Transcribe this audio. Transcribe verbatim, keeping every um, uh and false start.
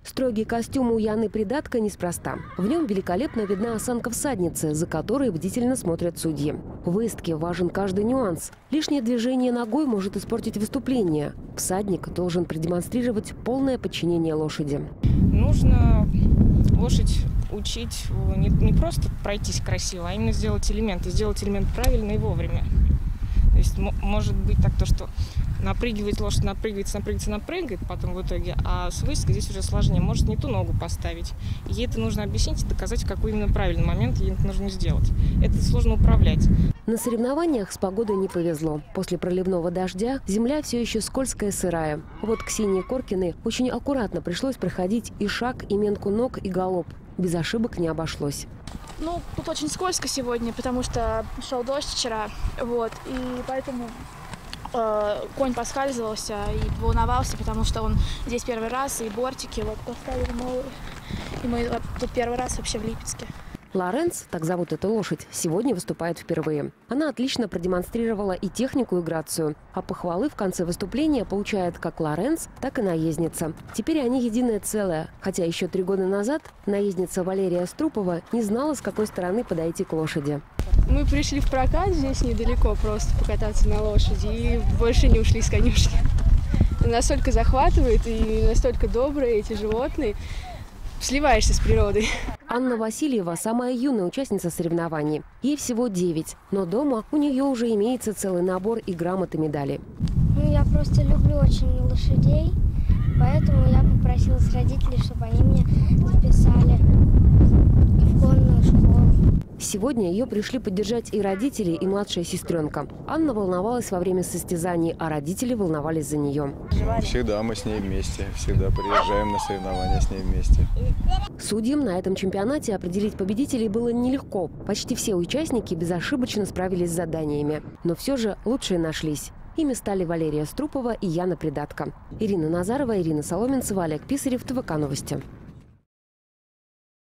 Строгий костюм у Яны Придатко неспроста. В нем великолепно видна осанка всадницы, за которой бдительно смотрят судьи. В выездке важен каждый нюанс. Лишнее движение ногой может испортить выступление. Всадник должен продемонстрировать полное подчинение лошади. Нужно лошадь учить не, не просто пройтись красиво, а именно сделать элемент. И сделать элемент правильно и вовремя. То есть может быть так, то, что напрыгивать лошадь, напрыгивается, напрыгивается, напрыгает потом в итоге, а с выездкой здесь уже сложнее. Может не ту ногу поставить. Ей это нужно объяснить и доказать, в какой именно правильный момент ей это нужно сделать. Это сложно управлять. На соревнованиях с погодой не повезло. После проливного дождя земля все еще скользкая и сырая. Вот Ксении Коркиной очень аккуратно пришлось проходить и шаг, и менку ног, и галоп. Без ошибок не обошлось. Ну, тут очень скользко сегодня, потому что шел дождь вчера, вот, и поэтому э, конь поскальзывался и волновался, потому что он здесь первый раз, и бортики вот поставили новые, и мы тут первый раз вообще в Липецке. Лоренс, так зовут эту лошадь, сегодня выступает впервые. Она отлично продемонстрировала и технику, и грацию. А похвалы в конце выступления получает как Лоренс, так и наездница. Теперь они единое целое. Хотя еще три года назад наездница Валерия Струпова не знала, с какой стороны подойти к лошади. Мы пришли в прокат здесь недалеко просто покататься на лошади и больше не ушли с конюшни. Настолько захватывает и настолько добрые эти животные. Сливаешься с природой. Анна Васильева – самая юная участница соревнований. Ей всего девять, но дома у нее уже имеется целый набор и грамот и медалей. Ну, я просто люблю очень лошадей, поэтому я попросила с родителей, чтобы они меня записали в конную школу. Сегодня ее пришли поддержать и родители, и младшая сестренка. Анна волновалась во время состязаний, а родители волновались за нее. Всегда мы с ней вместе, всегда приезжаем на соревнования с ней вместе. Судьям на этом чемпионате определить победителей было нелегко. Почти все участники безошибочно справились с заданиями. Но все же лучшие нашлись. Ими стали Валерия Струпова и Яна Придатко. Ирина Назарова, Ирина Соломенцева, Олег Писарев, ТВК Новости.